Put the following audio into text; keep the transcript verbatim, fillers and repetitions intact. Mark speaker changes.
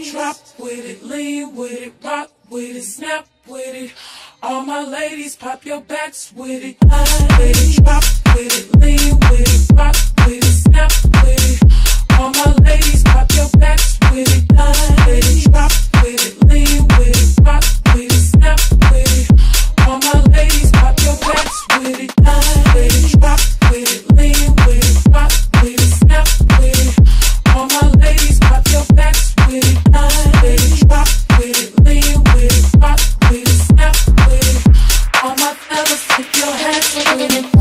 Speaker 1: Drop with it, lean with it, rock with it, snap with it. All my ladies, pop your backs with it. With it, drop with it, lean with it, rock with it, snap with it. All my ladies, pop your backs with it. With it, drop with it, lean with it, rock with it, snap with it. All my ladies, pop your backs with it. With it, drop with it, lean with it, rock with it, snap with it. All my ladies, pop your backs with it. With it, drop with it, lean with it, rock with it, snap with it. All my fellas, take your hands with it.